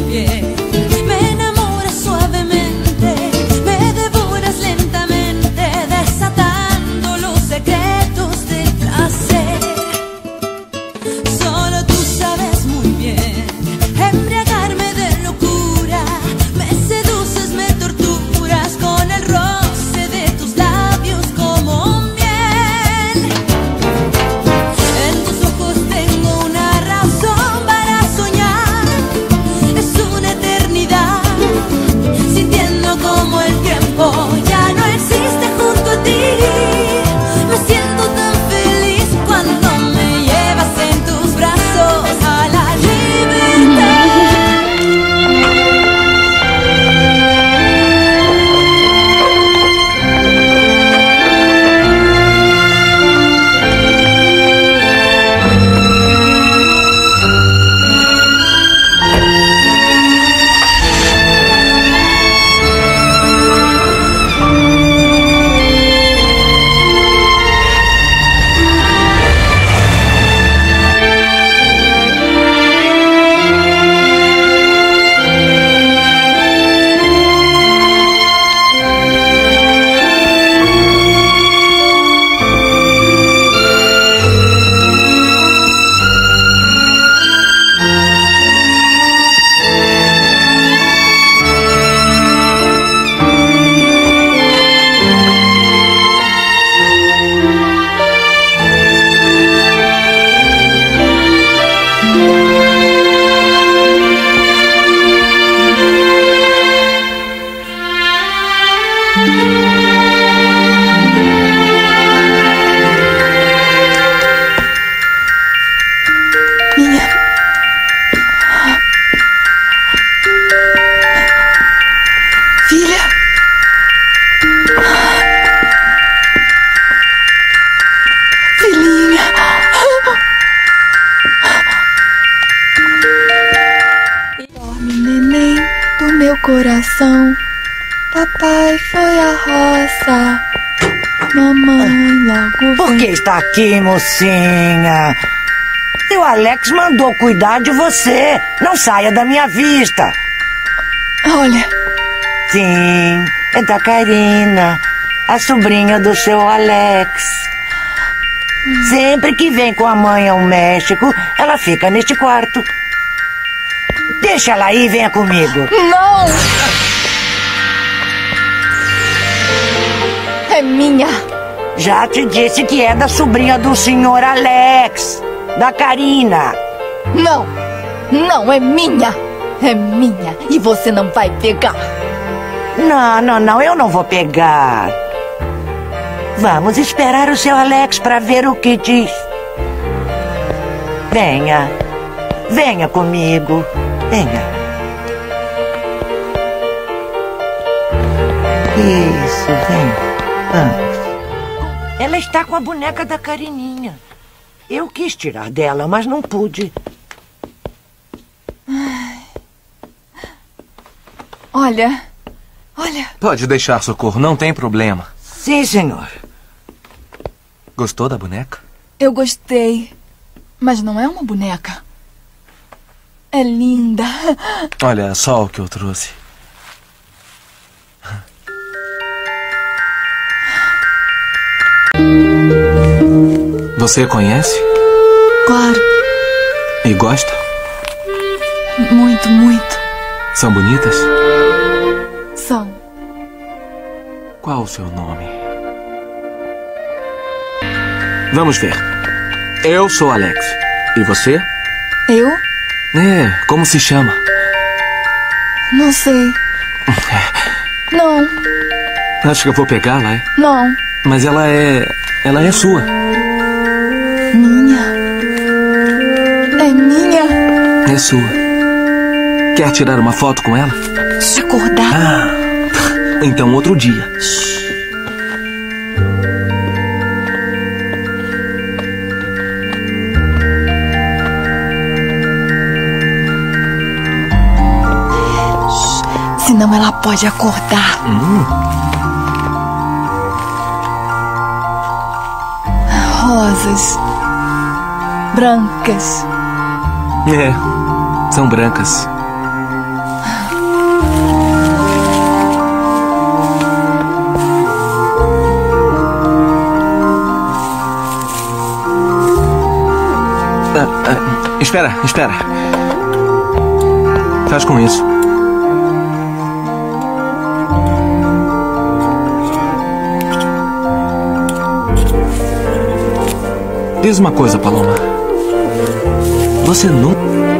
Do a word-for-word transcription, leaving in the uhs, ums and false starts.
coração. Papai foi a roça, mamãe logo vem. Por que está aqui, mocinha? Seu Alex mandou cuidar de você. Não saia da minha vista. Olha. Sim, é da Karina, a sobrinha do seu Alex. Hum. Sempre que vem com a mãe ao México, ela fica neste quarto. Deixa ela aí e venha comigo. Não! É minha. Já te disse que é da sobrinha do senhor Alex, da Karina. Não, não, é minha. É minha e você não vai pegar. Não, não, não, eu não vou pegar. Vamos esperar o seu Alex para ver o que diz. Venha, venha comigo, venha. Isso, vem. Vamos. Ela está com a boneca da Carininha. Eu quis tirar dela, mas não pude. Olha, olha. Pode deixar, Socorro, não tem problema. Sim, senhor. Gostou da boneca? Eu gostei, mas não é uma boneca. É linda. Olha só o que eu trouxe. Você conhece? Claro. E gosta? Muito, muito. São bonitas? São. Qual o seu nome? Vamos ver. Eu sou Alex. E você? Eu? É, como se chama? Não sei. Não. Acho que eu vou pegá-la, é? Não. Mas ela é... ela é sua. Minha? É minha? É sua. Quer tirar uma foto com ela? Se acordar. Ah, então outro dia. Shhh. Senão ela pode acordar. Hum. Rosas. Brancas. É, são brancas. Espera, espera. Faz com isso. Diz uma coisa, Paloma. Você nunca...